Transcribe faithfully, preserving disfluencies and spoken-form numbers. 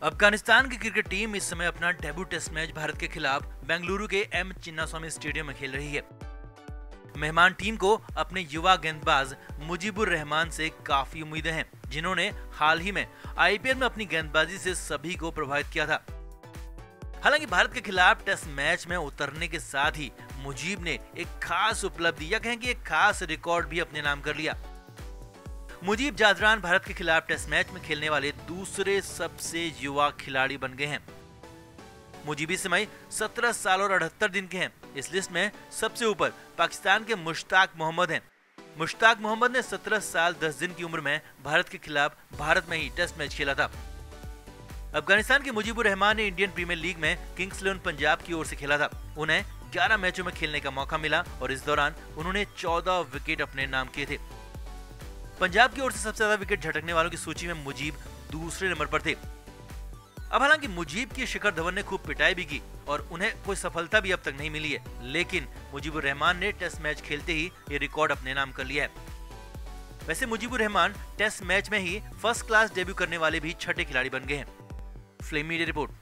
अफगानिस्तान की cricket team इस समय अपना डेब्यू टेस्ट मैच भारत के खिलाफ बेंगलुरु के एम चिन्नास्वामी स्टेडियम में खेल रही है। मेहमान टीम को अपने युवा गेंदबाज मुजीबुर रहमान से काफी उम्मीदें हैं, जिन्होंने हाल ही में आईपीएल में अपनी गेंदबाजी से सभी को प्रभावित किया था। हालांकि भारत के खिलाफ टेस्ट मैच में उतरने के साथ ही मुजीब ने एक खास उपलब्धि या कहें कि एक खास रिकॉर्ड भी अपने नाम कर लिया। मुजीब जादरान भारत के खिलाफ टेस्ट मैच में खेलने वाले दूसरे सबसे युवा खिलाड़ी बन गए हैं। मुजीब इस समय सत्रह साल और अठहत्तर दिन के हैं। इस लिस्ट में सबसे ऊपर पाकिस्तान के मुश्ताक मोहम्मद हैं। मुश्ताक मोहम्मद ने सत्रह साल दस दिन की उम्र में भारत के खिलाफ भारत में ही टेस्ट मैच खेला था। अफगानिस्तान के मुजीबुर रहमान ने इंडियन प्रीमियर लीग में किंग्स इलेवन पंजाब की ओर से खेला था। उन्हें ग्यारह मैचों में खेलने का मौका मिला और इस दौरान उन्होंने चौदह विकेट अपने नाम किए थे। पंजाब की ओर से सबसे ज्यादा विकेट झटकने वालों की सूची में मुजीब दूसरे नंबर पर थे। अब हालांकि मुजीब की शिखर धवन ने खूब पिटाई भी की और उन्हें कोई सफलता भी अब तक नहीं मिली है, लेकिन मुजीबुर रहमान ने टेस्ट मैच खेलते ही ये रिकॉर्ड अपने नाम कर लिया है। वैसे मुजीबुर रहमान टेस्ट मैच में ही फर्स्ट क्लास डेब्यू करने वाले भी छठे खिलाड़ी बन गए हैं। Flame media report.